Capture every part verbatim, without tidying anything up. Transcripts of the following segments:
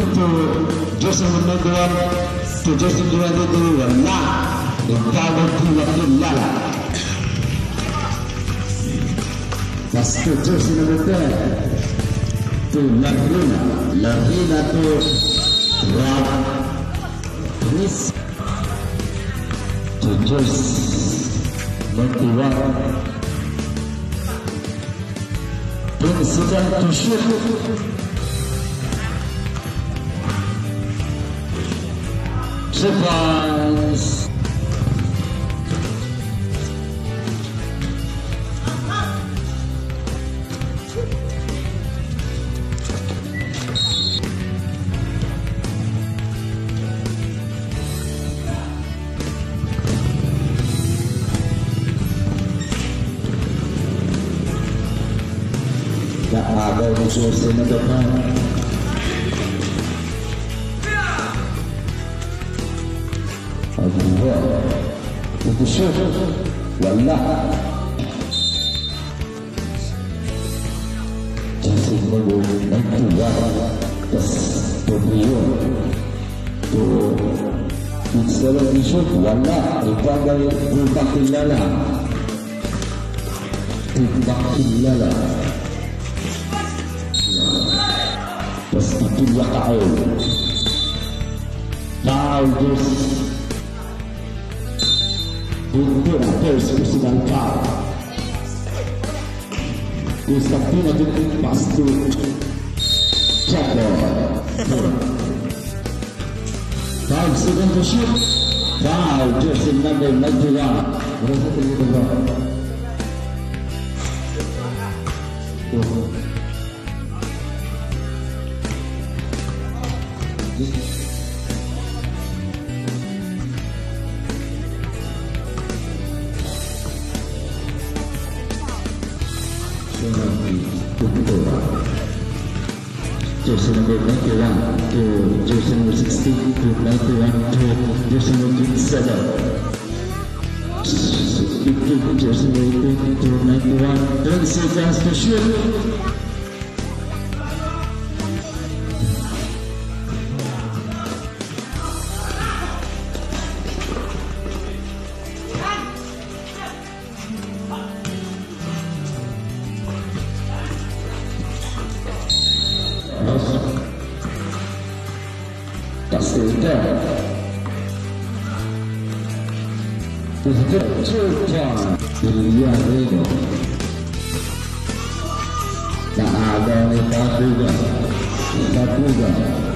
to just another one, to just another one. Nah, the power to Allah. That's to just another one. To Lahrina, Lahrina to Rab, this to just another one. Then Sudan to shoot. Surprise! Tak ada musuh sini depan. Allah, itu syuh, wallah. Jadi mahu nanti wah, tas beriyo, tu itu syuh, wallah. Ibadah berbakilala, berbakilala. Pasti dia tahu, tahu terus. Untuk terus usulan kau, Ustadina itu pasti jatuh. Tahu sedang bersyukur, tahu terus nabi nabilah. Berasa terlibat. Jersey number ninety-one to jersey number sixteen to ninety-one to jersey number twenty-seven. Jersey number eighteen to ninety-one. thirty seconds to shoot. Sudah, sudah cepat dia ini. Tak ada lepas juga, lepas juga,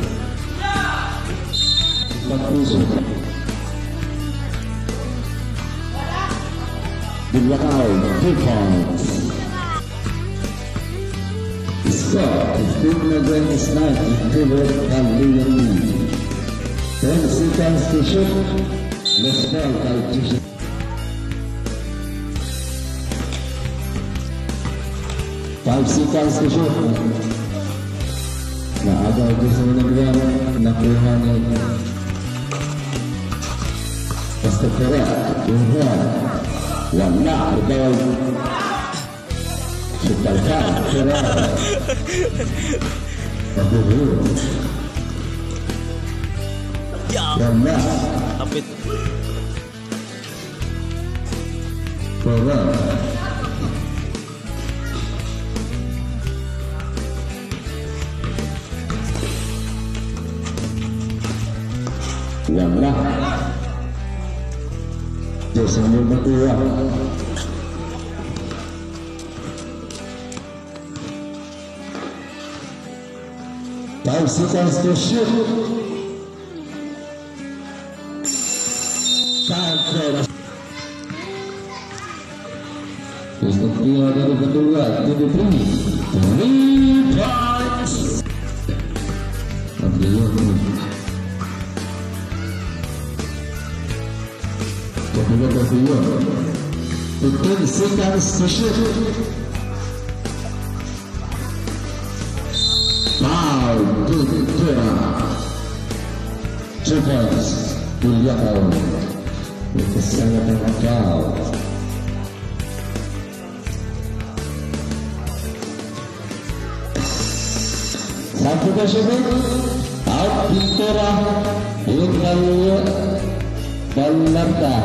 lepas juga. Di belakang, cepat. Stop, fifteen minutes night, fifteen kali ini. ten seconds to shoot. Let's go, Kaltisha. five seconds to shoot. Nah, ada itu sebenarnya nakuha ni. Pasti korek, dua, wala, ada. Sekarang, korek. Aduh. Wala, apa itu? korek. Wala. Biasanya berdua. Five seconds to shoot. Five. Istiqlal dari kedua, tujuh three, three points. Ambil kedua kedua, fifteen seconds to shoot. Wow, good, good. Two points. Dilihat kau, itu sangat kau. Satu ke shoot, out Jakarta.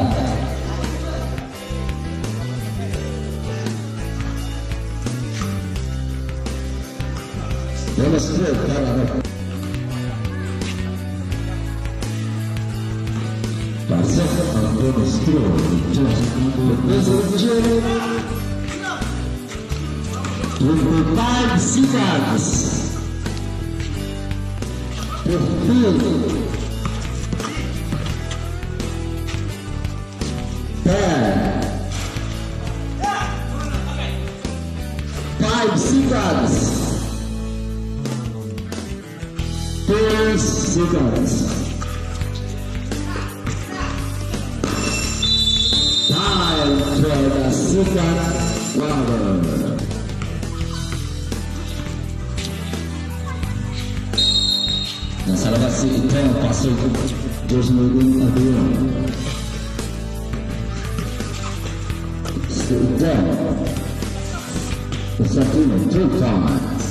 Demonstrate para Pasok ang demonstrate twenty-five seconds. fifteen. ten. five seconds. two seconds. Time for the second round. Nah, salah satu kita yang pasal terus menggunakan aduan. Sudah satu two times.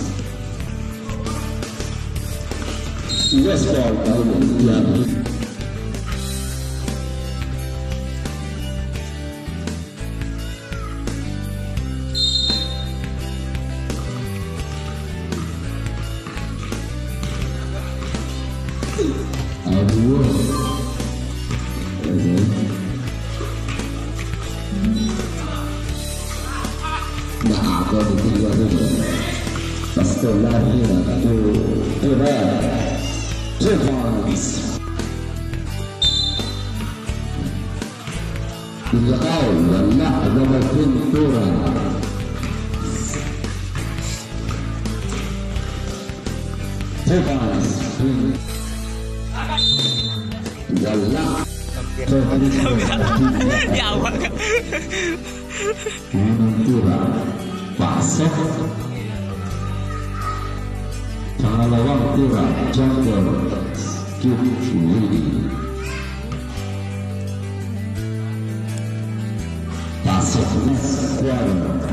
Yes, ball tahu dia. Aduh, nah aku ditiga dulu. Pasti lari aku turun, turun. Tiga tahun dan nak ada makin turun. Turun. Wala di awal kan menentura pasok pangalawang tira jungle Kipuli pasok square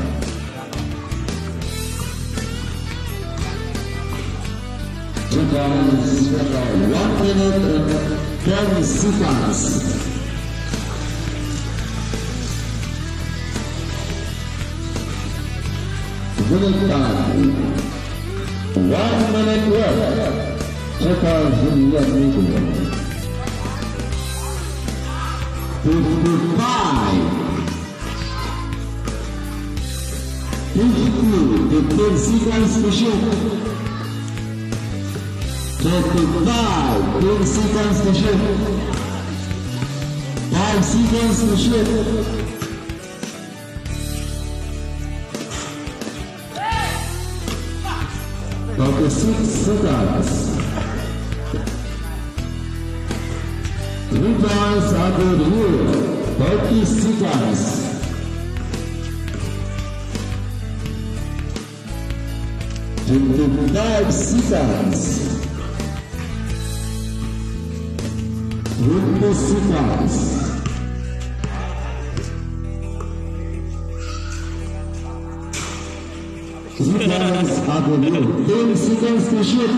one minute and ten seconds. Minute time. One minute left. Sekarang sembilan minit. Fifty-five. Fifty. Fifteen seconds to shoot. Thirty-five. Ten seconds to shoot. Five seconds to shoot. Thirty-six seconds. Rebounds under the rule. Thirty seconds. Twenty-five seconds. Twenty seconds. Seconds are the rule. Ten seconds to shoot.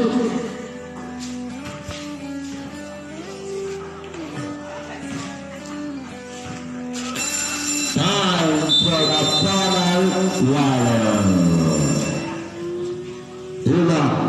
Time for the final round.